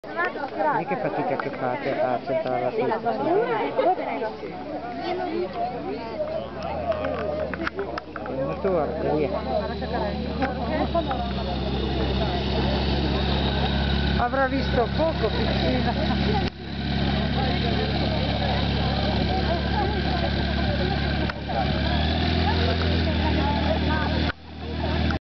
Vedi che fatica che fate a centrare la pizza. Il motore, via. Avrà visto poco piccina.